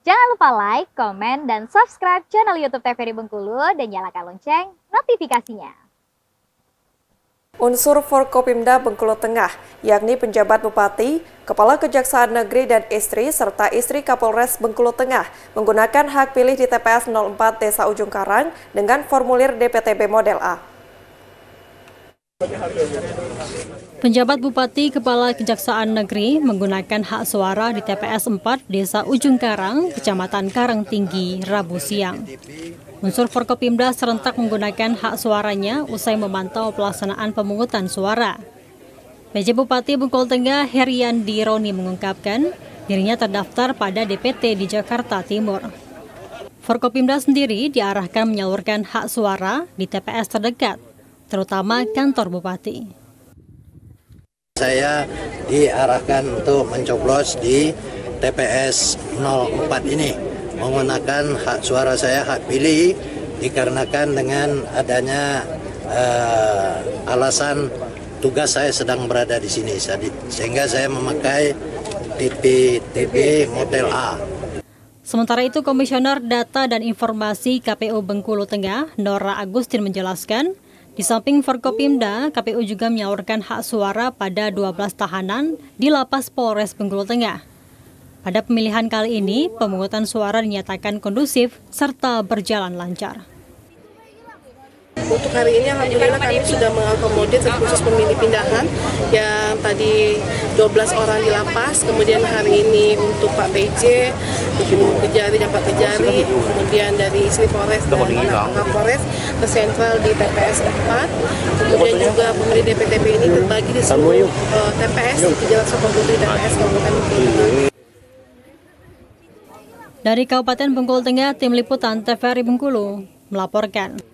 Jangan lupa like, komen, dan subscribe channel YouTube TVRI Bengkulu dan nyalakan lonceng notifikasinya. Unsur Forkopimda Bengkulu Tengah, yakni penjabat bupati, kepala kejaksaan negeri dan istri, serta istri Kapolres Bengkulu Tengah, menggunakan hak pilih di TPS 04 Desa Ujung Karang dengan formulir DPTB Model A. Penjabat Bupati Kepala Kejaksaan Negeri menggunakan hak suara di TPS 4 Desa Ujung Karang, Kecamatan Karangtinggi, Rabu siang. Unsur Forkopimda serentak menggunakan hak suaranya usai memantau pelaksanaan pemungutan suara. PJ Bupati Bengkulu Tengah Heriandi Roni mengungkapkan dirinya terdaftar pada DPT di Jakarta Timur. Forkopimda sendiri diarahkan menyalurkan hak suara di TPS terdekat, terutama kantor Bupati. Saya diarahkan untuk mencoblos di TPS 04 ini menggunakan hak suara saya, hak pilih, dikarenakan dengan adanya alasan tugas saya sedang berada di sini, sehingga saya memakai DPTB Model A. Sementara itu, Komisioner Data dan Informasi KPU Bengkulu Tengah, Nora Agustin menjelaskan, di samping Forkopimda, KPU juga menyalurkan hak suara pada 12 tahanan di Lapas Polres Bengkulu Tengah. Pada pemilihan kali ini, pemungutan suara dinyatakan kondusif serta berjalan lancar. Untuk hari ini alhamdulillah kami sudah mengakomodir khusus pemilih pindahan yang tadi 12 orang di lapas, kemudian hari ini untuk Pak PJ, Kejari dan Pak Kejari, kemudian dari istri Polres dan Pak Polres ke sentral di TPS 4, kemudian juga pemilih DPTB ini terbagi di seluruh TPS di Jalan Sokoputri TPS Kabupaten Bengkulu Tengah. Dari Kabupaten Bengkulu Tengah, Tim Liputan TVRI Bengkulu melaporkan.